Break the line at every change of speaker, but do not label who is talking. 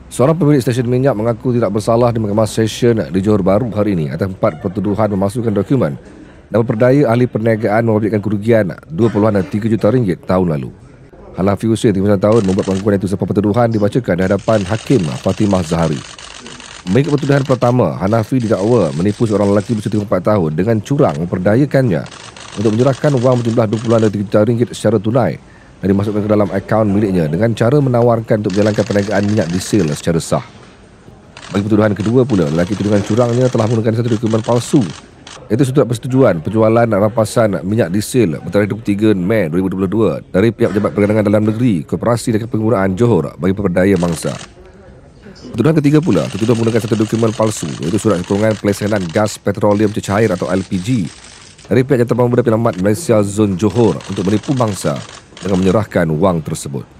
Seorang pemilik stesen minyak mengaku tidak bersalah di Mahkamah Session di Johor Bahru hari ini atas 4 pertuduhan memasukkan dokumen dan memperdaya ahli perniagaan membabitkan kerugian 2.3 juta ringgit tahun lalu. Hanafi Hussein, 39 tahun, membuat pengakuan itu selepas pertuduhan dibacakan di hadapan Hakim Fatimah Zahari. Mengikut pertuduhan pertama, Hanafi didakwa menipu seorang lelaki berusia 34 tahun dengan curang memperdayakannya untuk menyerahkan wang berjumlah 2.3 juta ringgit secara tunai dan dimasukkan ke dalam akaun miliknya dengan cara menawarkan untuk menjalankan perniagaan minyak diesel secara sah. Bagi pertuduhan kedua pula, lelaki itu dengan curangnya telah menggunakan satu dokumen palsu, iaitu surat persetujuan penjualan rampasan minyak diesel bertarikh 23 Mei 2022 dari pihak Pejabat Perdagangan Dalam Negeri Koperasi dan Penggunaan Johor bagi pemberdaya mangsa. Pertuduhan ketiga pula tertuduh menggunakan satu dokumen palsu, iaitu surat sokongan pelesehan gas petroleum cecair atau LPG dari pihak Jabatan Pemuda Penyelamat Malaysia Zon Johor untuk menipu mangsa dengan menyerahkan wang tersebut.